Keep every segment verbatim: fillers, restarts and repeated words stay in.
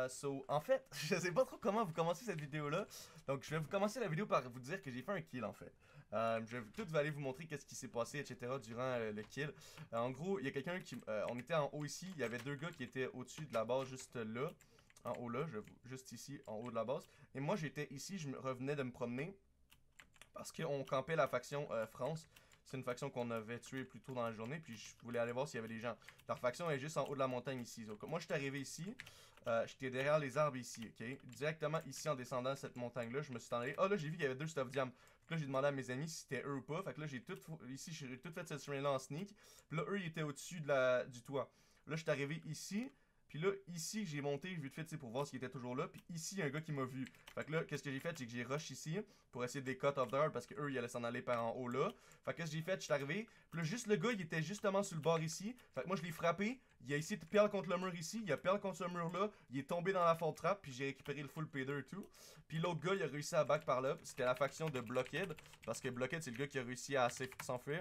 Euh, so, en fait, je sais pas trop comment vous commencez cette vidéo-là. Donc, je vais vous commencer la vidéo par vous dire que j'ai fait un kill, en fait. Euh, je vais tout aller vous montrer qu'est-ce qui s'est passé, et cetera durant euh, le kill. Euh, en gros, il y a quelqu'un qui... Euh, on était en haut ici. Il y avait deux gars qui étaient au-dessus de la base, juste là. En haut là, je, juste ici, en haut de la base. Et moi, j'étais ici, je me, revenais de me promener. Parce qu'on campait la faction euh, France. C'est une faction qu'on avait tuée plus tôt dans la journée. Puis je voulais aller voir s'il y avait des gens. Leur faction est juste en haut de la montagne ici. Donc, moi, je suis arrivé ici. Euh, J'étais derrière les arbres ici, ok? Directement ici, en descendant cette montagne-là, je me suis allé. Ah, là, j'ai vu qu'il y avait deux stuff diam. Puis là, j'ai demandé à mes amis si c'était eux ou pas. Fait que là, j'ai tout. Ici, j'ai tout fait cette stream-là en sneak. Puis là, eux, ils étaient au-dessus de la... du toit. Là, je suis arrivé ici. Puis là, ici, j'ai monté vite fait, tu sais, pour voir s'il était toujours là. Puis ici, il y a un gars qui m'a vu. Fait que là, qu'est-ce que j'ai fait? C'est que j'ai rush ici pour essayer de les cut off there parce qu'eux, ils allaient s'en aller par en haut là. Fait que qu'est-ce que j'ai fait? Je suis arrivé. Puis là, juste le gars, il était justement sur le bord ici. Fait que moi, je l'ai frappé. Il a essayé de perdre contre le mur ici. Il a perdu contre ce mur là. Il est tombé dans la faute trap. Puis j'ai récupéré le full P deux et tout. Puis l'autre gars, il a réussi à back par là. C'était la faction de Blockhead. Parce que Blockhead, c'est le gars qui a réussi à s'enfuir.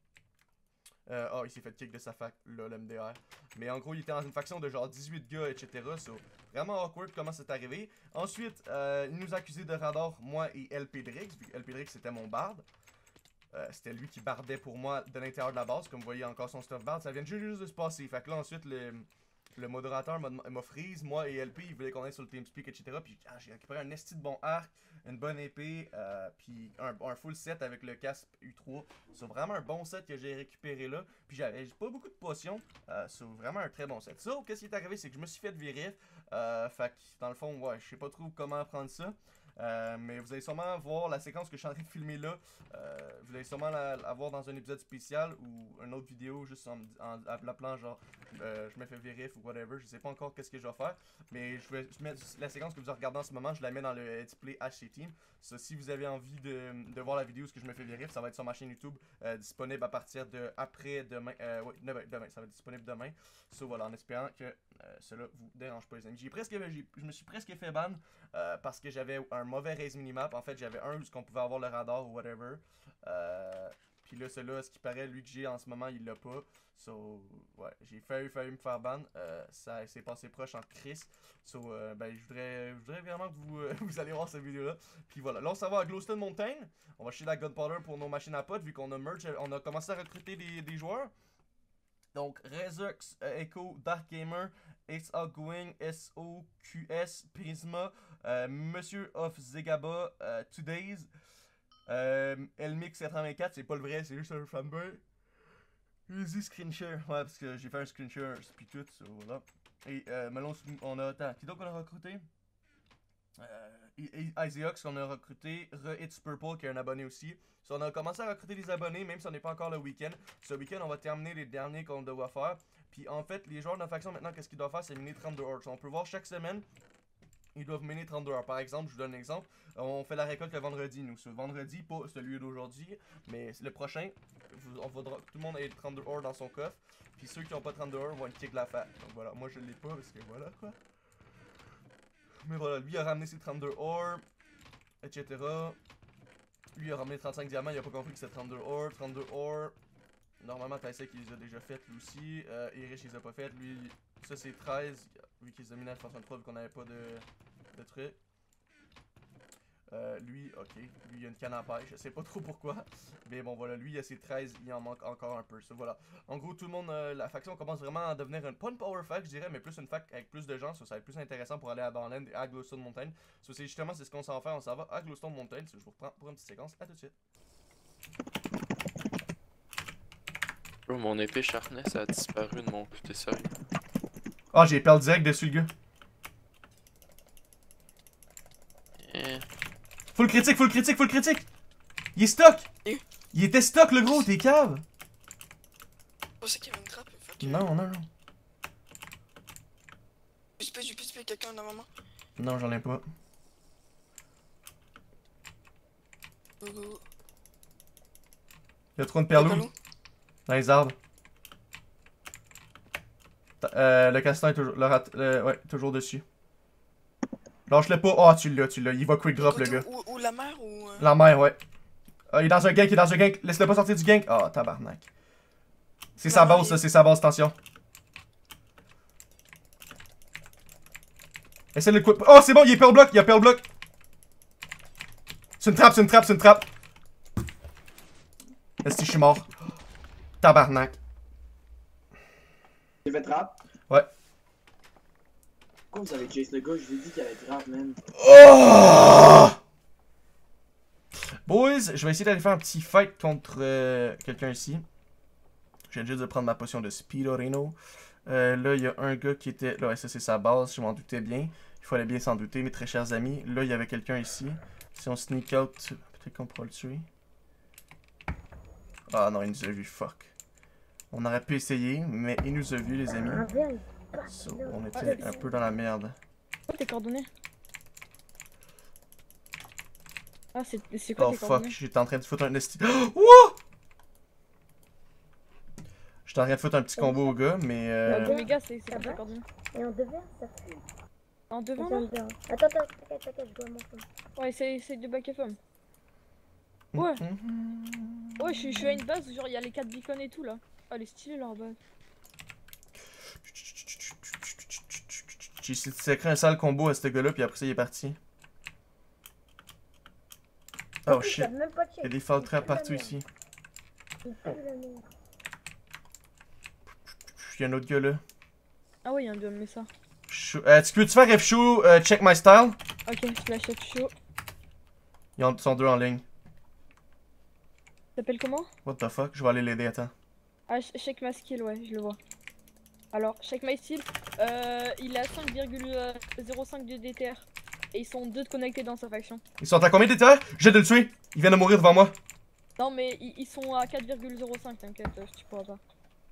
Euh, oh, il s'est fait kick de sa fac, là, l'M D R. Mais en gros, il était dans une faction de genre dix-huit gars, et cetera. So, vraiment awkward comment c'est arrivé. Ensuite, euh, il nous a accusé de radar, moi et L P Drix, vu que L P Drix c'était mon bard. Euh, c'était lui qui bardait pour moi de l'intérieur de la base. Comme vous voyez encore son stuff bard, ça vient juste, juste de se passer. Fait que là, ensuite, le, le modérateur m'a freeze, moi et L P, il voulait qu'on aille sur le TeamSpeak, et cetera. Puis ah, j'ai récupéré un esti de bon arc, une bonne épée, euh, puis un, un full set avec le casque U trois. C'est vraiment un bon set que j'ai récupéré là. Puis j'avais pas beaucoup de potions, euh, c'est vraiment un très bon set. Ça, qu'est-ce qui est arrivé, c'est que je me suis fait virer. Euh, fait que dans le fond, ouais, je sais pas trop comment prendre ça. Euh, mais vous allez sûrement voir la séquence que je suis en train de filmer là. Euh, vous allez sûrement la, la voir dans un épisode spécial ou une autre vidéo juste en, en, en l'appelant genre euh, je me fais vérif ou whatever. Je sais pas encore qu'est-ce que je vais faire. Mais je vais je mets la séquence que vous regardez en ce moment, je la mets dans le Let's Play H C Team. So, si vous avez envie de, de voir la vidéo où je me fais vérif, ça va être sur ma chaîne YouTube euh, disponible à partir de après demain. Euh, ouais, demain, demain, ça va être disponible demain. So voilà, en espérant que euh, cela vous dérange pas les amis. J'ai presque, je me suis presque fait ban euh, parce que j'avais un mauvais raise minimap. En fait, j'avais un où on pouvait avoir le radar ou whatever. Euh, Puis là, celui-là, ce qui paraît, lui que j'ai en ce moment, il l'a pas. So, ouais, j'ai failli, failli me faire ban. Euh, ça s'est passé proche en Chris. So, euh, ben, je voudrais, je voudrais vraiment que vous, euh, vous allez voir cette vidéo-là. Puis voilà, là, on s'en va à Glowstone Mountain. On va chercher la Gunpowder pour nos machines à potes, vu qu'on a merge, on a commencé à recruter des, des joueurs. Donc, Rezux, euh, Echo, Dark Gamer, Ace Outgoing, S O Q S, Prisma, euh, Monsieur of Zegaba, euh, Today's, euh, Elmix quatre-vingt-quatre, c'est pas le vrai, c'est juste un fanboy. Easy Screen Share, ouais, parce que j'ai fait un Screen Share, puis tout, so, voilà. Et euh, Melon, on a, attends, qui donc on a recruté? Euh, Iseox qu'on a recruté, Re-It's Purple qui est un abonné aussi. So, on a commencé à recruter des abonnés, même si on n'est pas encore le week-end. Ce week-end, on va terminer les derniers qu'on doit faire. Puis en fait, les joueurs de la faction maintenant, qu'est-ce qu'ils doivent faire? C'est miner trente-deux heures. So, on peut voir chaque semaine, ils doivent miner trente-deux heures. Par exemple, je vous donne un exemple. On fait la récolte le vendredi, nous. Ce vendredi, pas celui d'aujourd'hui, mais le prochain, on voudra que tout le monde ait trente-deux heures dans son coffre. Puis ceux qui n'ont pas trente-deux heures vont être kick la fat. Donc voilà, moi je l'ai pas parce que voilà quoi. Mais voilà, lui a ramené ses trente-deux ores, et cetera. Lui a ramené trente-cinq diamants, il a pas compris que c'était trente-deux ores, trente-deux ores. Normalement, Taisek il les a déjà faites lui aussi. Euh, Erich il les a pas faites. Lui, ça c'est treize, vu qu'il les a mis à soixante-trois vu qu'on avait pas de, de trucs. Euh, lui, ok, lui il a une canne à pêche, je sais pas trop pourquoi. Mais bon voilà, lui il a ses treize, il en manque encore un peu. So, voilà. En gros, tout le monde, euh, la faction commence vraiment à devenir une, pas une power fac je dirais, mais plus une fac avec plus de gens. So, ça va être plus intéressant pour aller à Barland et à Glowstone Mountain. So, c'est justement c'est ce qu'on s'en va faire, on s'en va à Glowstone Mountain. So, je vous reprends pour une petite séquence, à tout de suite. Bro, mon épée Sharpness a disparu de mon... T'es sérieux? Ah, oh, j'ai perdu direct dessus le gars. Eh. Full critique, full critique, full critique! Il est stock! Et? Il était stock le gros, t'es cave! Oh, c'est qu'il y avait une trappe. Que... Non, non, non. Je peux, je peux tuer quelqu'un dans ma main. Non, j'en ai pas. Go, go, go. Il y a trop de perlous dans les arbres. Euh, le castan est toujours, le rat, euh, ouais, toujours dessus. Lâche-le pas. Oh, tu l'as, tu l'as. Il va quick drop, le gars. Ou, ou la mer ou... Euh... La mer, ouais. Ah, il est dans un gank, il est dans un gank. Laisse-le pas sortir du gank. Ah, oh, tabarnak. C'est sa base, ça, c'est sa base, attention. Essaye de le couper. Oh, c'est bon, il est pearl block, il y a pearl block. C'est une trappe, c'est une trappe, c'est une trappe. Est-ce que je suis mort? Tabarnak. J'ai fait trap? Ouais. Pourquoi vous avez chase le gars? Je vous ai dit qu'il allait trap, man. Oh! Boys, je vais essayer d'aller faire un petit fight contre euh, quelqu'un ici. Je viens juste de prendre ma potion de Speedorino. Euh, là, il y a un gars qui était... Là, ça, c'est sa base, je m'en doutais bien. Il fallait bien s'en douter, mes très chers amis. Là, il y avait quelqu'un ici. Si on sneak out, peut-être qu'on pourra le tuer. Ah non, il nous a vu, fuck. On aurait pu essayer, mais il nous a vu, les amis. So, on était un peu dans la merde. Oh, tes coordonnées? Ah, c'est quoi Oh tes fuck, coordonnées? j'étais en train de foutre un esti. Wouah! J'étais en train de foutre un petit combo au gars, mais euh... Omega, c'est quoi tes coordonnées? Et en devers, ça fait. En devant Attends, là? attends, attends, t'inquiète, t'inquiète, je dois monter. Ouais, c'est de back F M. Ouais. Ouais, je suis je suis à une base, genre il y a les quatre beacons et tout là. Ah, elle est stylée leur base. J'ai sacré un sale combo à ce gars-là, puis après ça, il est parti. Oh shit. Il y a des fall traps partout ici. Il y a un autre gars là. Ah ouais, il y a un mais ça. Euh, tu peux-tu faire F show, euh, check my style? Ok, je l'achète chaud. Ils sont deux en ligne. T'appelles comment? What the fuck? Je vais aller l'aider, attends. Ah, check my skill, ouais, je le vois. Alors, check my skill, euh, il a cinq virgule zéro cinq de D T R. Et ils sont deux de connectés dans sa faction. Ils sont à combien de D T R? J'ai de le tuer. Il vient de mourir devant moi. Non, mais ils, ils sont à quatre virgule zéro cinq, t'inquiète, tu pourras pas.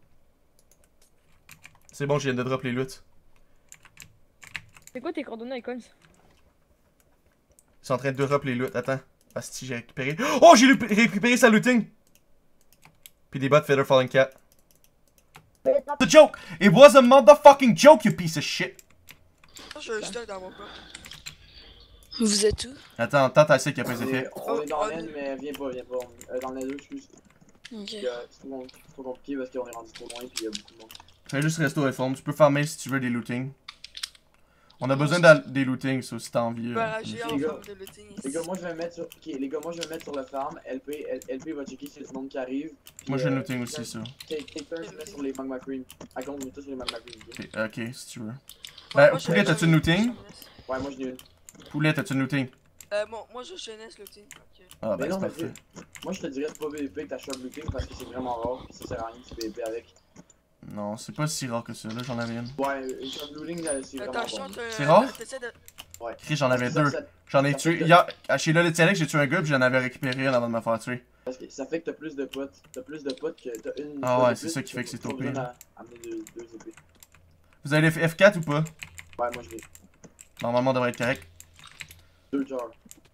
C'est bon, je viens de drop les loot. C'est quoi tes coordonnées, Icons? Ils sont en train de drop les loot. Attends. Asti, j'ai récupéré. Oh, j'ai récupéré sa looting! Puis des bots Feather Falling Cat. The joke! It was a motherfucking joke, you piece of shit! Je vais juste dans mon corps. Vous êtes où? Attends, attends, t'as essayé qu'il n'y a pas On d'effet. est, on est dans l'aine, mais viens pas, viens pas. Euh, dans l'aine, excuse. Ok. Euh, c'est trop, trop compliqué parce qu'on est rendu trop loin, puis il y a beaucoup de monde. Fais juste rester au F-Form. Tu peux farmer si tu veux des looting. On a besoin de des looting, ça, si t'as envie. Bah, Euh, j'ai les en gars, forme de looting ici. Les gars, moi je vais me mettre sur, okay, les gars, moi je vais me mettre sur le farm. L P, L- LP va checker si y a du monde qui arrive. Puis, Moi, j'ai euh, le looting aussi, ça. Take, take turn, je me mets sur les magma cream. À contre, je mets tout sur les magma cream. ok? Ok, ok, si tu veux. Ouais, Ben, moi, je- Poulet, t'as-tu une looting? Ouais, moi j'en ai une. Poulet, t'as-tu une looting? Euh, bon, moi je jeunesse looting. Ok. Ah, Mais ben, non, c'est mais parfait. tu- moi je te dirais de pas V V P que t'as short looting parce que c'est vraiment rare. Puis ça sert à rien que tu V V P avec. Non, c'est pas si rare que ça. Là, j'en avais une. Ouais, euh, short looting, là, c'est vraiment Attention, bon. t'as- C'est rare? t'essaies de. Ouais. Chris, j'en avais Parce que deux. ça- ça- J'en ai ça tué. fait que- Hier, à chez Lol et Tialex, j'ai tué un gars, puis j'en avais récupéré un avant de me faire tuer. Parce que ça fait que t'as plus de potes. T'as plus de potes que t'as une. Ah pote ouais, de c'est plus, ça qui fait que c'est t'as O P. besoin d'à- amener deux, deux épées. Vous avez les F quatre ou pas? Ouais, moi je l'ai. Normalement, on devrait être correct. Deux jars.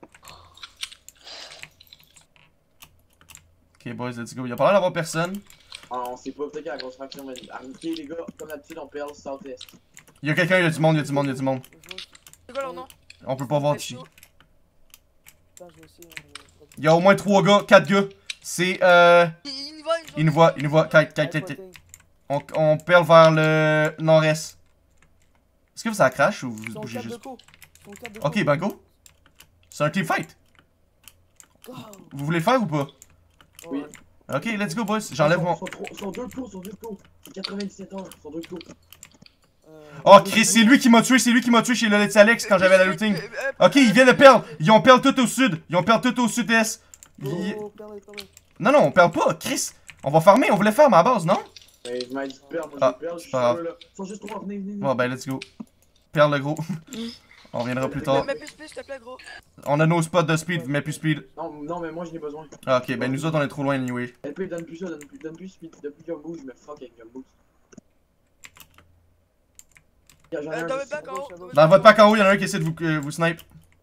Ok, boys, let's go. Y'a pas l'air d'avoir personne. Ah, on sait pas, peut-être qu'à la grosse fraction, mais. Ah, ok, les gars, comme d'habitude, on perd south-est. Y'a quelqu'un, y'a du monde, y'a du monde, y'a du monde. C'est quoi leur nom? On peut pas voir C'est dessus. chaud. Y'a au moins trois gars, quatre gars. C'est euh. Il il nous voit, il Il nous voit, il nous voit. Kite, kite, kite, kite. On, on perle vers le nord-est. Est-ce que ça crash ou vous bougez juste? Ok, ben go. C'est un team fight. Vous voulez le faire ou pas? Oui. Ok, let's go, boys. J'enlève mon. Ils sont trop- ils sont deux clos, ils sont deux clos. C'est quatre-vingt-dix-sept heures, ils sont deux clos. Oh, Chris, c'est lui qui m'a tué, c'est lui qui m'a tué chez Lolette Alex quand j'avais la looting. Ok, ils viennent de perdre. Ils ont perdu tout au sud. Ils ont perdu tout au sud-est. Ils- Non, non, on perd pas, Chris. On va farmer, on voulait faire ma base, non? Mais je m'ai dit de perdre, moi Ah, je vais perdre, je c'est suis pas grave. sûr là. Ils sont juste trois, venez, venez, venez. Bon, ben, let's go. Perdre le gros. On reviendra plus tard. Mets plus plus, s'il te plaît, gros. On a nos spots de speed, mais plus speed. Non, non, mais moi j'en ai besoin. Ah, ok, ben nous autres, on est trop loin anyway. L P donne plus ça, donne plus, donne plus speed, depuis Gumbo, je me fuck avec Gumbo. J'en ai Euh, un dans le juste- bac en haut. Dans votre pack en haut, y'en a un qui essaie de vous, euh, vous snipe.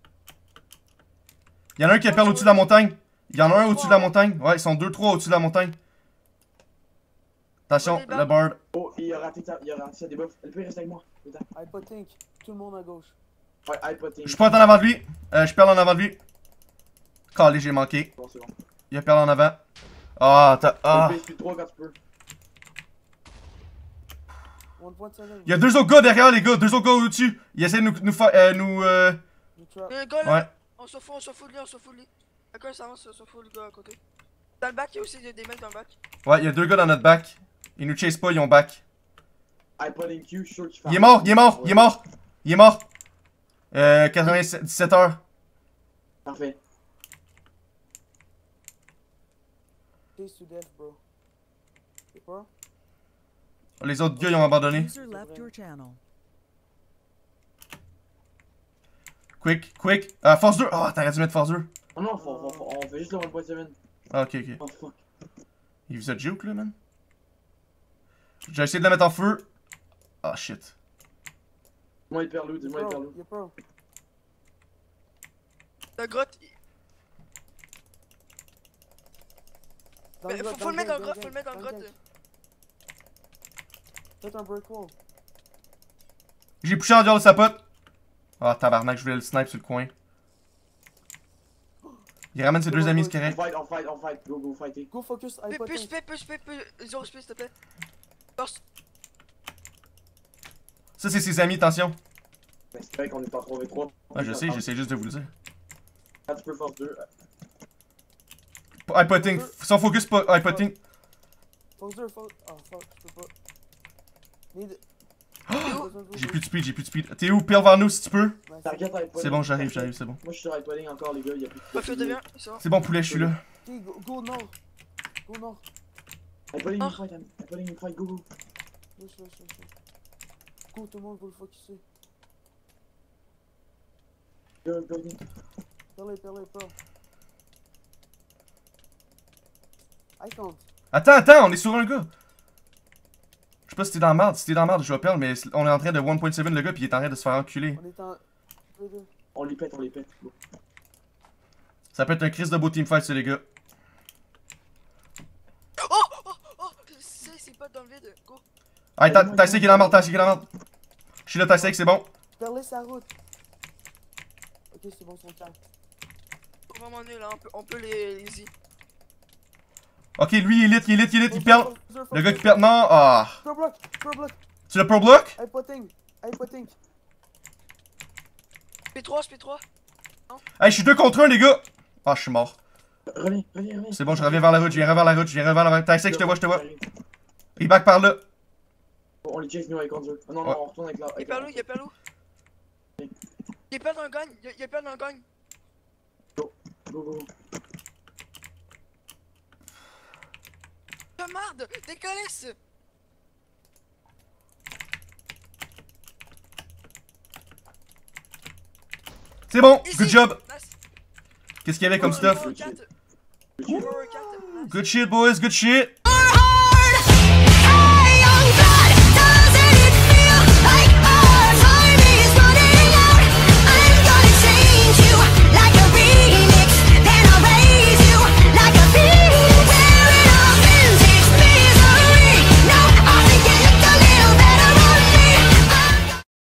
Y'en a un qui a perdu au-dessus de la montagne. Y'en a un au-dessus de la montagne. Ouais, ils sont deux trois au-dessus de la montagne. Attention, le bird. Oh, il a raté ça, il a raté ça des buffs. L P reste avec moi. Attends. Hypotink, tout le monde à gauche. Ouais, hypotink. Je pointe en avant de lui. Euh, je perds en avant de lui. Calé, j'ai manqué. Bon, c'est bon. Il a perdu en avant. Ah, t'as. Ah. L P speed trois quand tu peux. one point seven. Il y a deux autres gars derrière, les gars. Deux autres gars au-dessus. Ils essaient de nous. nous, fa- euh, nous euh... You trap. Il y a un gars là. Ouais. On s'en fout, on s'en fout de lui, on s'en fout de lui. D'accord, ça avance, on s'en fout le gars à côté. Dans le bac, il y a aussi des des mecs dans le bac. Ouais, il y a deux gars dans notre back. Ils nous chase pas, ils ont back. iPod Q, je suis sûr qu'il fait. Il est mort, il est mort, il est mort. Il est mort. Euh, quatre-vingt-dix-sept heures. Parfait. Chase to death, bro. T'es peur? Les autres gars, ils ont abandonné. User left your channel. Quick, quick. Euh, force deux. Oh, t'aurais dû mettre force deux. Oh non, faut, faut, faut- on fait juste le one point seven. Ah, ok, ok. Oh fuck. Il vous a joke là, man? J'ai essayé de la mettre en feu. Ah, shit. Dis-moi hyper loot, dis-moi hyper Bro, loot. you're pro. La grotte, il- Dans mais le faut, grotte, faut le mettre dans le gang, grotte, faut le gang, mettre dans le gang, grotte. gang. Faites un break wall. J'ai poussé en dehors de sa pote. Ah, tabarnak, je voulais le snipe sur le coin. Il ramène ses deux amis, c'est On correct. fight, on fight, on fight. Go, go, fighter. Go focus Plus, iPod plus, tank. plus, plus, plus, plus, zéro speed, s'il te plaît. Force. Ça, c'est ses amis, attention. Mais c'est vrai qu'on est en trois v trois. Ouais, je sais, j'essaie juste de vous le dire. Ah, tu peux force deux. iPotting, sans focus, pas iPotting. Force deux, force. Oh fuck, je peux pas. Need. J'ai plus de speed, j'ai plus de speed. T'es où? Pire vers nous si tu peux. Target iPod. C'est bon, j'arrive, j'arrive, c'est bon. Moi, je suis sur iPoding encore, les gars. Y'a plus de. Pas fait de bien, c'est bon. C'est bon, poulet, je suis là. Ok, go, go nord. Go nord. iPoding, Oh. you fight, iPoding, you fight, go, go. Wesh, wesh, wesh, wesh. Go, tout le monde, go le focuser. Go, go, go. Perlez, perlez, perle. I can't. Attends, attends, on est sur un gars. Je sais pas si t'es dans la merde, si t'es dans la merde, je vais perdre, mais on est en train de one point seven le gars, puis il est en train de se faire enculer. On est en. Deux, deux. On les pète, on les pète. Go. Ça peut être un crise de beau teamfight, c'est les gars. Oh, oh, oh, c'est c'est pas dans le vide, go. Hey, t'as t'as essayé qu'il est dans la merde, t'as essayé qu'il est dans la merde. Je suis là, t'as essayé que c'est bon. Perlez sa route. Ok, c'est bon, son calme. Faut vraiment nul, là, on peut, on peut les, les easy. Ok, lui, il est lit, il est lit, il est lit, il perd. Le gars qui perd, non, ah. Pro block, pro block. Tu l'as pro block? iPod tank, iPod tank. P trois, P trois. Hey, je suis deux contre un, les gars. Ah, je suis mort. Reviens, reviens, reviens. C'est bon, je reviens vers la route, je viens vers la route, je viens vers la route. T'as essayé que je te vois, je te vois. Il back par là. On les chase, nous, avec Andrew. Ah non, Ouais. non, on retourne avec la. Y'a avec pas la- loup, y'a pas loup. Y'a pas dans le gagne, y'a y'a pas dans le gagne. Go, go, go. Ah merde, décalisse. C'est bon, Easy. good job. Nice. Qu'est-ce qu'il y avait comme stuff? Power quatre. Power quatre, nice. Good shit, boys, good shit.